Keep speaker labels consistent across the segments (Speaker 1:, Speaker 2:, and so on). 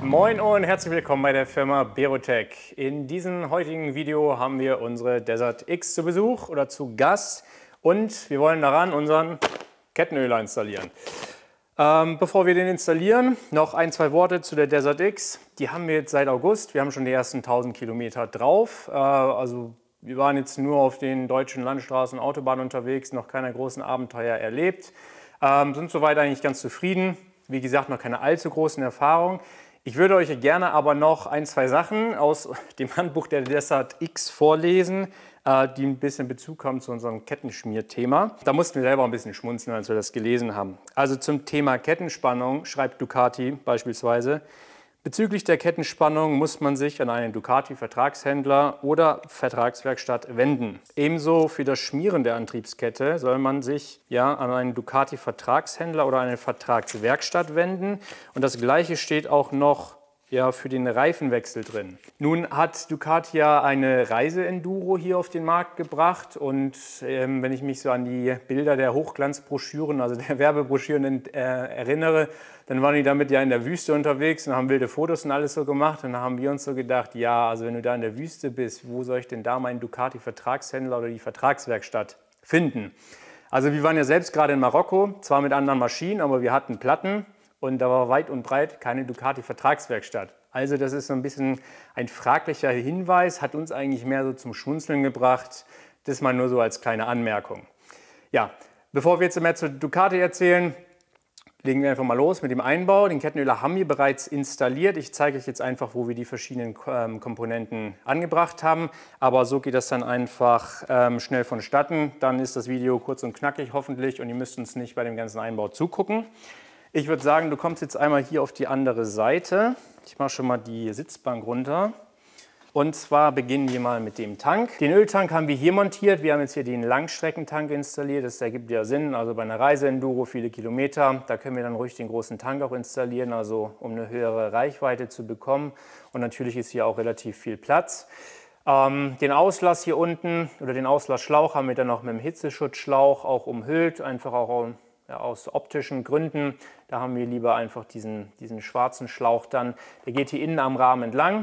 Speaker 1: Moin und herzlich willkommen bei der Firma Berotec. In diesem heutigen Video haben wir unsere Desert X zu Besuch oder zu Gast und wir wollen daran unseren Kettenöler installieren. Bevor wir den installieren, noch ein, zwei Worte zu der Desert X. Die haben wir jetzt seit August. Wir haben schon die ersten 1000 Kilometer drauf. Also wir waren jetzt nur auf den deutschen Landstraßen und Autobahnen unterwegs, noch keine großen Abenteuer erlebt. Sind soweit eigentlich ganz zufrieden. Wie gesagt, noch keine allzu großen Erfahrungen. Ich würde euch gerne aber noch ein, zwei Sachen aus dem Handbuch der Desert X vorlesen, die ein bisschen Bezug haben zu unserem Kettenschmierthema. Da mussten wir selber ein bisschen schmunzeln, als wir das gelesen haben. Also zum Thema Kettenspannung schreibt Ducati beispielsweise: Bezüglich der Kettenspannung muss man sich an einen Ducati-Vertragshändler oder Vertragswerkstatt wenden. Ebenso für das Schmieren der Antriebskette soll man sich an einen Ducati-Vertragshändler oder eine Vertragswerkstatt wenden. Und das Gleiche steht auch noch für den Reifenwechsel drin. Nun hat Ducati ja eine Reise-Enduro hier auf den Markt gebracht und wenn ich mich so an die Bilder der Hochglanzbroschüren, also der Werbebroschüren erinnere, dann waren die damit ja in der Wüste unterwegs und haben wilde Fotos und alles so gemacht. Und dann haben wir uns so gedacht, ja, also wenn du da in der Wüste bist, wo soll ich denn da meinen Ducati-Vertragshändler oder die Vertragswerkstatt finden? Also wir waren ja selbst gerade in Marokko, zwar mit anderen Maschinen, aber wir hatten Platten. Und da war weit und breit keine Ducati-Vertragswerkstatt. Also das ist so ein bisschen ein fraglicher Hinweis, hat uns eigentlich mehr so zum Schmunzeln gebracht. Das mal nur so als kleine Anmerkung. Ja, bevor wir jetzt mehr zu Ducati erzählen, legen wir einfach mal los mit dem Einbau. Den Kettenöler haben wir bereits installiert. Ich zeige euch jetzt einfach, wo wir die verschiedenen Komponenten angebracht haben. Aber so geht das dann einfach schnell vonstatten. Dann ist das Video kurz und knackig hoffentlich und ihr müsst uns nicht bei dem ganzen Einbau zugucken. Ich würde sagen, du kommst jetzt einmal hier auf die andere Seite. Ich mache schon mal die Sitzbank runter. Und zwar beginnen wir mal mit dem Tank. Den Öltank haben wir hier montiert. Wir haben jetzt hier den Langstreckentank installiert. Das ergibt ja Sinn. Also bei einer Reise-Enduro viele Kilometer, da können wir dann ruhig den großen Tank auch installieren, also um eine höhere Reichweite zu bekommen. Und natürlich ist hier auch relativ viel Platz. Den Auslass hier unten oder den Auslassschlauch haben wir dann noch mit dem Hitzeschutzschlauch auch umhüllt, einfach auch aus optischen Gründen. Da haben wir lieber einfach diesen schwarzen Schlauch dann. Der geht hier innen am Rahmen entlang.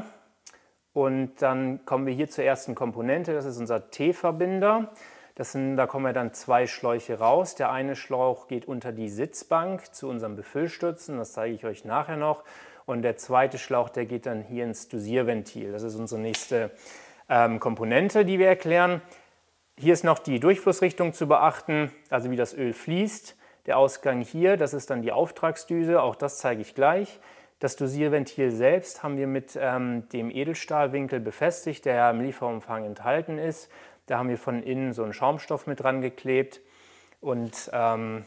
Speaker 1: Und dann kommen wir hier zur ersten Komponente. Das ist unser T-Verbinder. Da kommen dann zwei Schläuche raus. Der eine Schlauch geht unter die Sitzbank zu unserem Befüllstützen. Das zeige ich euch nachher noch. Und der zweite Schlauch, der geht dann hier ins Dosierventil. Das ist unsere nächste Komponente, die wir erklären. Hier ist noch die Durchflussrichtung zu beachten, also wie das Öl fließt. Der Ausgang hier, das ist dann die Auftragsdüse, auch das zeige ich gleich. Das Dosierventil selbst haben wir mit dem Edelstahlwinkel befestigt, der im Lieferumfang enthalten ist. Da haben wir von innen so einen Schaumstoff mit dran geklebt und dann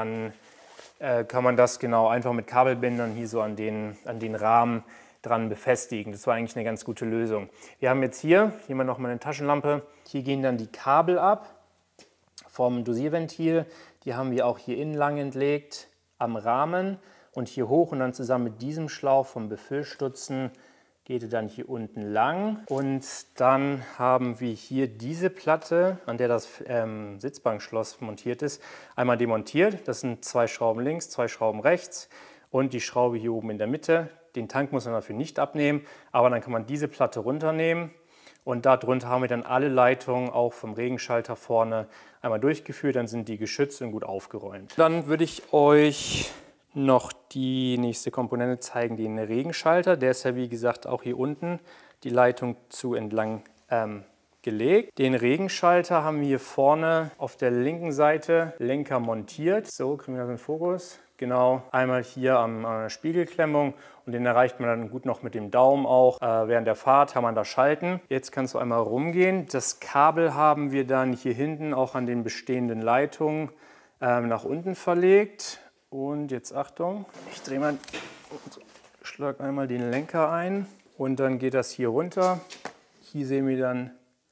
Speaker 1: kann man das genau einfach mit Kabelbindern hier so an den Rahmen dran befestigen. Das war eigentlich eine ganz gute Lösung. Wir haben jetzt hier mal noch mal eine Taschenlampe. Hier gehen dann die Kabel ab vom Dosierventil. Die haben wir auch hier innen lang entlegt am Rahmen und hier hoch und dann zusammen mit diesem Schlauch vom Befüllstutzen geht er dann hier unten lang. Und dann haben wir hier diese Platte, an der das Sitzbankschloss montiert ist, einmal demontiert. Das sind zwei Schrauben links, zwei Schrauben rechts und die Schraube hier oben in der Mitte. Den Tank muss man dafür nicht abnehmen, aber dann kann man diese Platte runternehmen. Und darunter haben wir dann alle Leitungen, auch vom Regenschalter vorne, einmal durchgeführt. Dann sind die geschützt und gut aufgeräumt. Dann würde ich euch noch die nächste Komponente zeigen, den Regenschalter. Der ist ja wie gesagt auch hier unten die Leitung zu entlang gelegt. Den Regenschalter haben wir hier vorne auf der linken Seite Lenker montiert. So, kriegen wir das in den Fokus. Genau, einmal hier an Spiegelklemmung und den erreicht man dann gut noch mit dem Daumen auch. Während der Fahrt kann man da schalten. Jetzt kannst du einmal rumgehen. Das Kabel haben wir dann hier hinten auch an den bestehenden Leitungen nach unten verlegt. Und jetzt Achtung, ich drehe mal, schlag einmal den Lenker ein und dann geht das hier runter. Hier sehen wir dann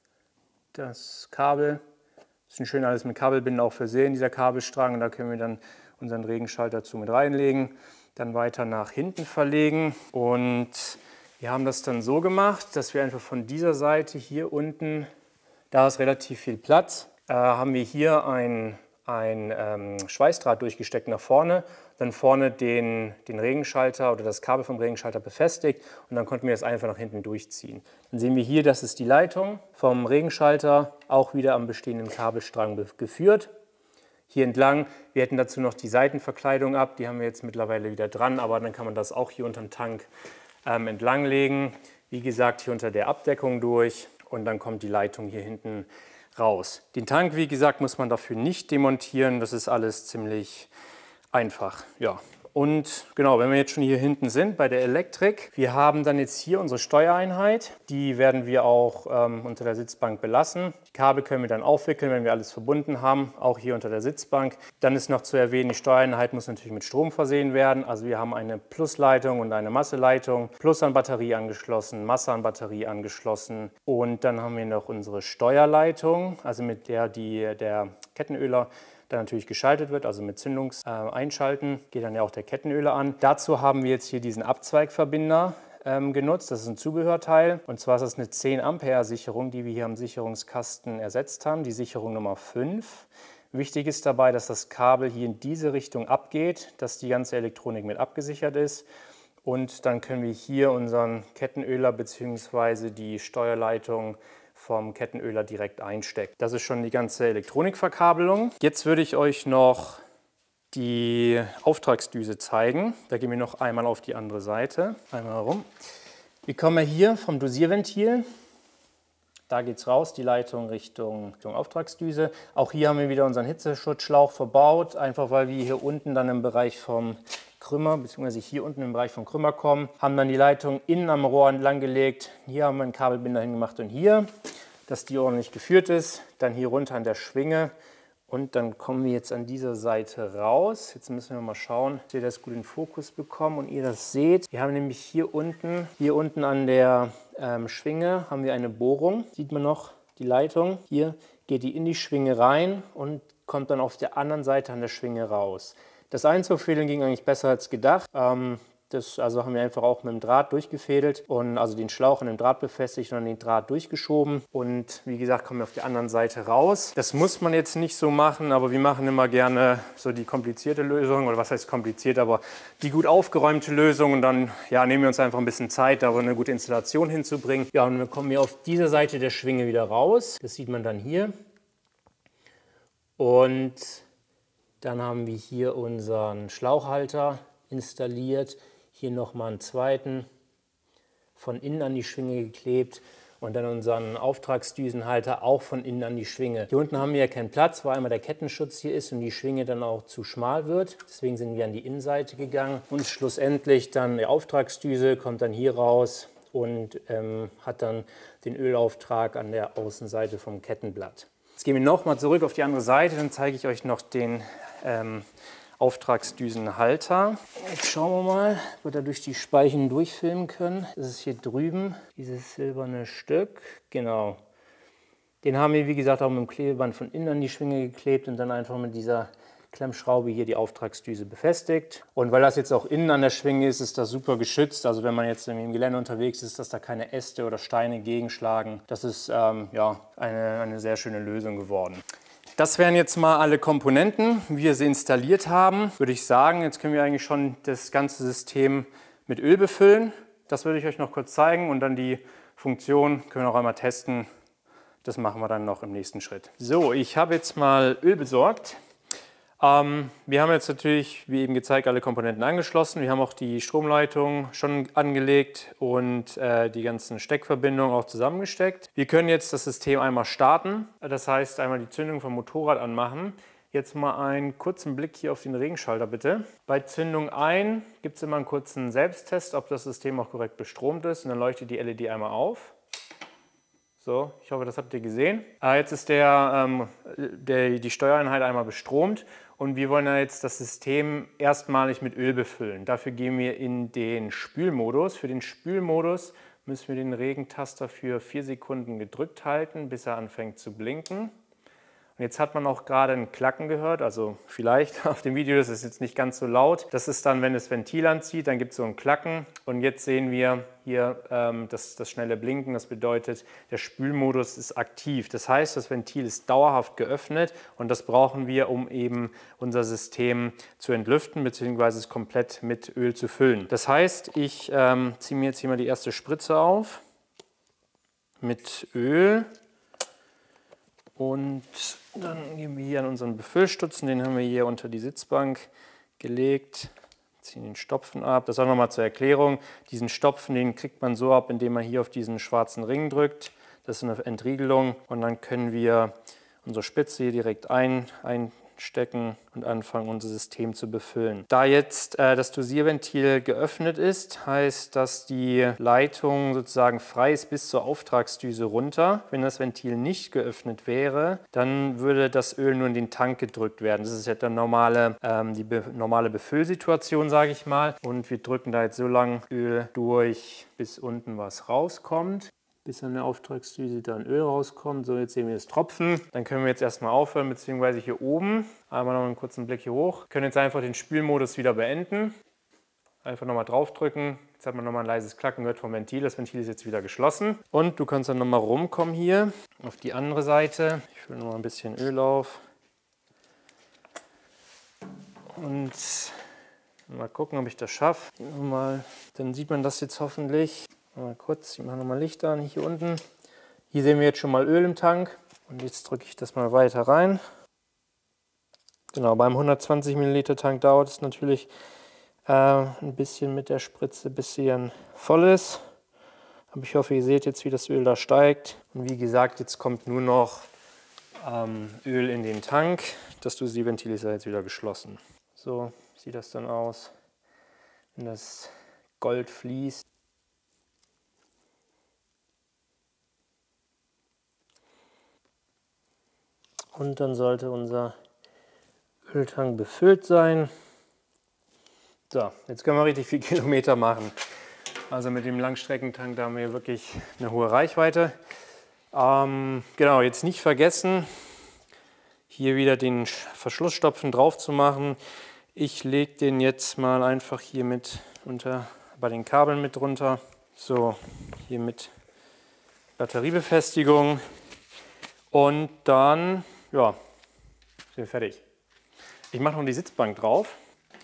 Speaker 1: das Kabel. Das ist schön alles mit Kabelbinden auch versehen, dieser Kabelstrang. Und da können wir dann unseren Regenschalter zu mit reinlegen, dann weiter nach hinten verlegen. Und wir haben das dann so gemacht, dass wir einfach von dieser Seite hier unten, da ist relativ viel Platz, haben wir hier ein ein Schweißdraht durchgesteckt nach vorne, dann vorne den Regenschalter oder das Kabel vom Regenschalter befestigt und dann konnten wir das einfach nach hinten durchziehen. Dann sehen wir hier, das ist die Leitung vom Regenschalter, auch wieder am bestehenden Kabelstrang geführt. Hier entlang, wir hätten dazu noch die Seitenverkleidung ab, die haben wir jetzt mittlerweile wieder dran, aber dann kann man das auch hier unter dem Tank entlang legen. Wie gesagt, hier unter der Abdeckung durch und dann kommt die Leitung hier hinten raus. Den Tank, wie gesagt, muss man dafür nicht demontieren, das ist alles ziemlich einfach. Ja. Und genau, wenn wir jetzt schon hier hinten sind bei der Elektrik, wir haben dann jetzt hier unsere Steuereinheit. Die werden wir auch unter der Sitzbank belassen. Die Kabel können wir dann aufwickeln, wenn wir alles verbunden haben, auch hier unter der Sitzbank. Dann ist noch zu erwähnen, die Steuereinheit muss natürlich mit Strom versehen werden. Also wir haben eine Plusleitung und eine Masseleitung, Plus an Batterie angeschlossen, Masse an Batterie angeschlossen. Und dann haben wir noch unsere Steuerleitung, also mit der der Kettenöler dann natürlich geschaltet wird, also mit Zündungseinschalten geht dann ja auch der Kettenöler an. Dazu haben wir jetzt hier diesen Abzweigverbinder genutzt, das ist ein Zubehörteil und zwar ist das eine 10 Ampere Sicherung, die wir hier am Sicherungskasten ersetzt haben, die Sicherung Nummer 5. Wichtig ist dabei, dass das Kabel hier in diese Richtung abgeht, dass die ganze Elektronik mit abgesichert ist und dann können wir hier unseren Kettenöler bzw. die Steuerleitung vom Kettenöler direkt einsteckt. Das ist schon die ganze Elektronikverkabelung. Jetzt würde ich euch noch die Auftragsdüse zeigen. Da gehen wir noch einmal auf die andere Seite. Einmal herum. Wir kommen hier vom Dosierventil. Da geht es raus, die Leitung Richtung Auftragsdüse. Auch hier haben wir wieder unseren Hitzeschutzschlauch verbaut, einfach weil wir hier unten dann im Bereich vom Krümmer, beziehungsweise hier unten im Bereich vom Krümmer kommen, haben dann die Leitung innen am Rohr entlang gelegt. Hier haben wir einen Kabelbinder hingemacht und hier, dass die ordentlich geführt ist. Dann hier runter an der Schwinge und dann kommen wir jetzt an dieser Seite raus. Jetzt müssen wir mal schauen, dass wir das gut in Fokus bekommen und ihr das seht. Wir haben nämlich hier unten an der Schwinge haben wir eine Bohrung. Sieht man noch die Leitung? Hier geht die in die Schwinge rein und kommt dann auf der anderen Seite an der Schwinge raus. Das Einzugfädeln ging eigentlich besser als gedacht. Das also haben wir einfach auch mit dem Draht durchgefädelt und also den Schlauch an dem Draht befestigt und dann den Draht durchgeschoben. Und wie gesagt, kommen wir auf der anderen Seite raus. Das muss man jetzt nicht so machen, aber wir machen immer gerne so die komplizierte Lösung, oder was heißt kompliziert, aber die gut aufgeräumte Lösung und dann ja, nehmen wir uns einfach ein bisschen Zeit, da eine gute Installation hinzubringen. Ja, und dann kommen wir auf dieser Seite der Schwinge wieder raus. Das sieht man dann hier. Und dann haben wir hier unseren Schlauchhalter installiert. Hier nochmal einen zweiten, von innen an die Schwinge geklebt und dann unseren Auftragsdüsenhalter auch von innen an die Schwinge. Hier unten haben wir ja keinen Platz, weil einmal der Kettenschutz hier ist und die Schwinge dann auch zu schmal wird. Deswegen sind wir an die Innenseite gegangen und schlussendlich dann die Auftragsdüse kommt dann hier raus und hat dann den Ölauftrag an der Außenseite vom Kettenblatt. Jetzt gehen wir nochmal zurück auf die andere Seite, dann zeige ich euch noch den Auftragsdüsenhalter. Jetzt schauen wir mal, ob wir da durch die Speichen durchfilmen können. Das ist hier drüben, dieses silberne Stück. Genau. Den haben wir, wie gesagt, auch mit dem Klebeband von innen an die Schwinge geklebt und dann einfach mit dieser Klemmschraube hier die Auftragsdüse befestigt. Und weil das jetzt auch innen an der Schwinge ist, ist das super geschützt. Also wenn man jetzt im Gelände unterwegs ist, dass da keine Äste oder Steine gegenschlagen. Das ist ja, eine sehr schöne Lösung geworden. Das wären jetzt mal alle Komponenten, wie wir sie installiert haben. Würde ich sagen, jetzt können wir eigentlich schon das ganze System mit Öl befüllen. Das würde ich euch noch kurz zeigen und dann die Funktion können wir noch einmal testen. Das machen wir dann noch im nächsten Schritt. So, ich habe jetzt mal Öl besorgt. Wir haben jetzt natürlich, wie eben gezeigt, alle Komponenten angeschlossen. Wir haben auch die Stromleitung schon angelegt und die ganzen Steckverbindungen auch zusammengesteckt. Wir können jetzt das System einmal starten, das heißt einmal die Zündung vom Motorrad anmachen. Jetzt mal einen kurzen Blick hier auf den Regenschalter bitte. Bei Zündung ein gibt es immer einen kurzen Selbsttest, ob das System auch korrekt bestromt ist und dann leuchtet die LED einmal auf. So, ich hoffe, das habt ihr gesehen. Jetzt ist die Steuereinheit einmal bestromt und wir wollen jetzt das System erstmalig mit Öl befüllen. Dafür gehen wir in den Spülmodus. Für den Spülmodus müssen wir den Regentaster für 4 Sekunden gedrückt halten, bis er anfängt zu blinken. Und jetzt hat man auch gerade ein Klacken gehört, also vielleicht auf dem Video, das ist jetzt nicht ganz so laut. Das ist dann, wenn das Ventil anzieht, dann gibt es so ein Klacken. Und jetzt sehen wir hier das schnelle Blinken. Das bedeutet, der Spülmodus ist aktiv. Das heißt, das Ventil ist dauerhaft geöffnet und das brauchen wir, um eben unser System zu entlüften bzw. es komplett mit Öl zu füllen. Das heißt, ich ziehe mir jetzt hier mal die erste Spritze auf mit Öl. Und dann gehen wir hier an unseren Befüllstutzen, den haben wir hier unter die Sitzbank gelegt, ziehen den Stopfen ab. Das auch nochmal zur Erklärung, diesen Stopfen, den kriegt man so ab, indem man hier auf diesen schwarzen Ring drückt. Das ist eine Entriegelung und dann können wir unsere Spitze hier direkt einstecken und anfangen, unser System zu befüllen. Da jetzt das Dosierventil geöffnet ist, heißt, dass die Leitung sozusagen frei ist bis zur Auftragsdüse runter. Wenn das Ventil nicht geöffnet wäre, dann würde das Öl nur in den Tank gedrückt werden. Das ist jetzt die normale Befüllsituation, sage ich mal. Und wir drücken da jetzt so lange Öl durch, bis unten was rauskommt. Bis an der Auftragsdüse dann Öl rauskommt. So, jetzt sehen wir das Tropfen. Dann können wir jetzt erstmal aufhören, beziehungsweise hier oben. Einmal noch einen kurzen Blick hier hoch. Wir können jetzt einfach den Spülmodus wieder beenden. Einfach nochmal draufdrücken. Jetzt hat man nochmal ein leises Klacken gehört vom Ventil. Das Ventil ist jetzt wieder geschlossen. Und du kannst dann nochmal rumkommen hier auf die andere Seite. Ich fülle nochmal ein bisschen Öl auf. Und mal gucken, ob ich das schaffe. Dann sieht man das jetzt hoffentlich. Mal kurz, ich mache nochmal Licht an, hier unten. Hier sehen wir jetzt schon mal Öl im Tank. Und jetzt drücke ich das mal weiter rein. Genau, beim 120 Milliliter Tank dauert es natürlich ein bisschen mit der Spritze, bis sie dann voll ist. Aber ich hoffe, ihr seht jetzt, wie das Öl da steigt. Und wie gesagt, jetzt kommt nur noch Öl in den Tank. Das Dosierventil ist ja jetzt wieder geschlossen. So sieht das dann aus, wenn das Gold fließt. Und dann sollte unser Öltank befüllt sein. So, jetzt können wir richtig viel Kilometer machen. Also mit dem Langstreckentank, da haben wir wirklich eine hohe Reichweite. Genau, jetzt nicht vergessen, hier wieder den Verschlussstopfen drauf zu machen. Ich lege den jetzt mal einfach hier mit bei den Kabeln mit drunter. So, hier mit Batteriebefestigung. Und dann, ja, sind wir fertig. Ich mache noch die Sitzbank drauf.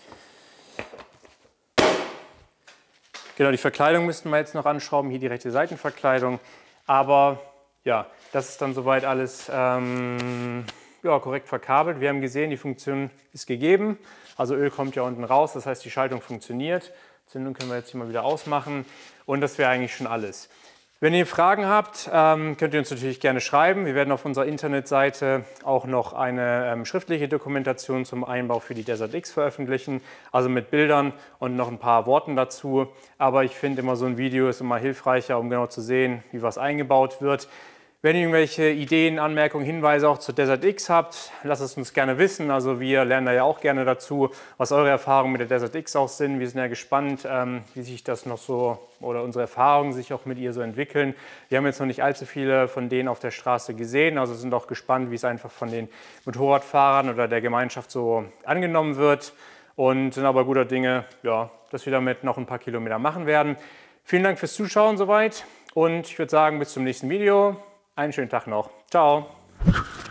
Speaker 1: Genau, die Verkleidung müssten wir jetzt noch anschrauben, hier die rechte Seitenverkleidung. Aber ja, das ist dann soweit alles korrekt verkabelt. Wir haben gesehen, die Funktion ist gegeben. Also Öl kommt ja unten raus, das heißt, die Schaltung funktioniert. Zündung können wir jetzt hier mal wieder ausmachen. Und das wäre eigentlich schon alles. Wenn ihr Fragen habt, könnt ihr uns natürlich gerne schreiben. Wir werden auf unserer Internetseite auch noch eine schriftliche Dokumentation zum Einbau für die Desert X veröffentlichen, also mit Bildern und noch ein paar Worten dazu. Aber ich finde immer, so ein Video ist immer hilfreicher, um genau zu sehen, wie was eingebaut wird. Wenn ihr irgendwelche Ideen, Anmerkungen, Hinweise auch zur Desert X habt, lasst es uns gerne wissen. Also wir lernen da ja auch gerne dazu, was eure Erfahrungen mit der Desert X auch sind. Wir sind ja gespannt, wie sich das noch so oder unsere Erfahrungen sich auch mit ihr so entwickeln. Wir haben jetzt noch nicht allzu viele von denen auf der Straße gesehen, also sind auch gespannt, wie es einfach von den Motorradfahrern oder der Gemeinschaft so angenommen wird. Und sind aber guter Dinge, ja, dass wir damit noch ein paar Kilometer machen werden. Vielen Dank fürs Zuschauen soweit und ich würde sagen, bis zum nächsten Video. Einen schönen Tag noch. Ciao.